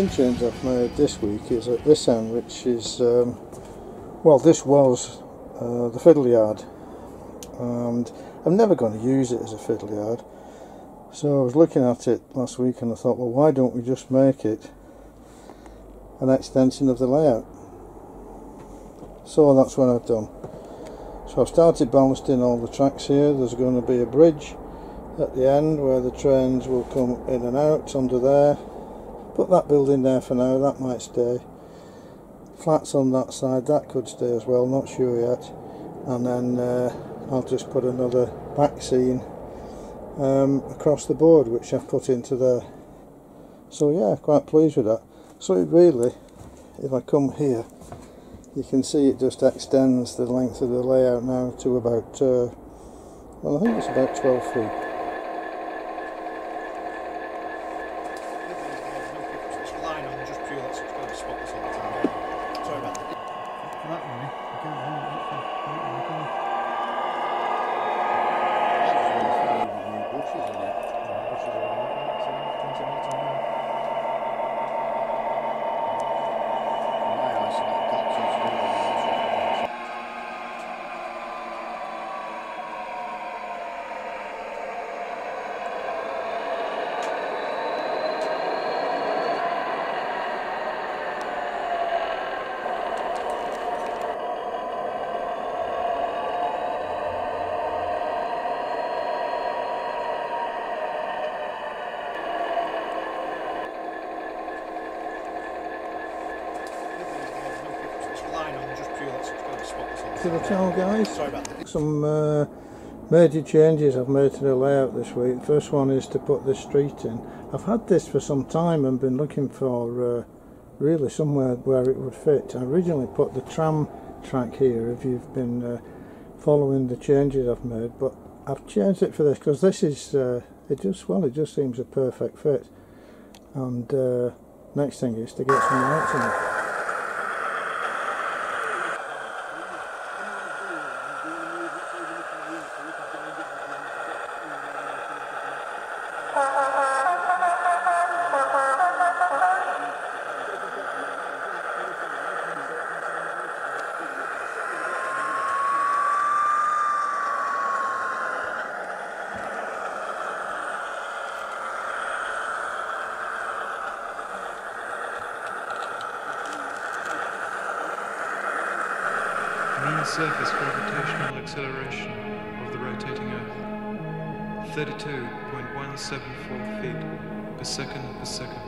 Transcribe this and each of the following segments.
main change I've made this week is at this end, which is, well, this was the fiddle yard, and I'm never going to use it as a fiddle yard. So I was looking at it last week and I thought, well, why don't we just make it an extension of the layout? So that's what I've done. So I've started ballasting all the tracks here. There's going to be a bridge at the end where the trains will come in and out under there. Put that building there for now, that might stay. Flats on that side, that could stay as well, not sure yet. And then I'll just put another back scene across the board, which I've put into there. So yeah, quite pleased with that. So it really, if I come here, you can see it just extends the length of the layout now to about, well, I think it's about 12 feet. To the channel, guys. Sorry about that. Some major changes I've made to the layout this week. First one is to put this street in. I've had this for some time and been looking for really somewhere where it would fit. I originally put the tram track here, if you've been following the changes I've made, but I've changed it for this because this is it just seems a perfect fit. And next thing is to get some lights in it. Mean surface gravitational acceleration of the rotating Earth, 32.174 feet per second per second.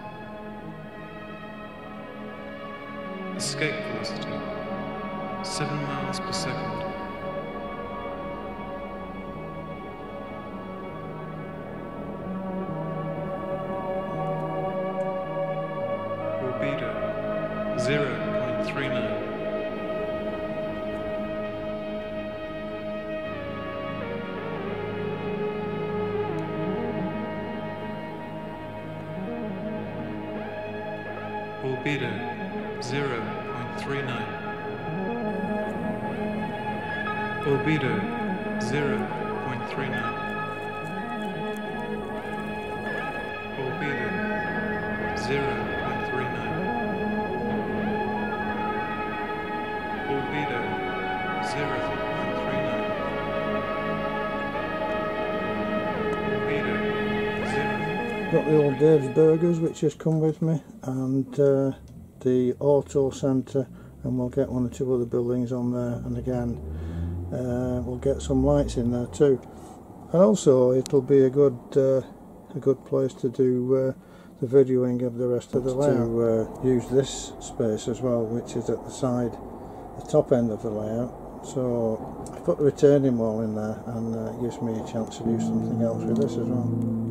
Escape velocity, 7 miles per second. Albedo, 0.39. Albedo 0.39. Albedo 0.39. Albedo 0.39. Albedo 0.39. Albedo 0. Got the old Dave's Burgers, which has come with me, and the auto centre, and we'll get one or two other buildings on there, and again we'll get some lights in there too. And also it'll be a good place to do the videoing of the rest of the layout. To use this space as well, which is at the side, the top end of the layout. So I put the retaining wall in there, and it gives me a chance to do something else with this as well.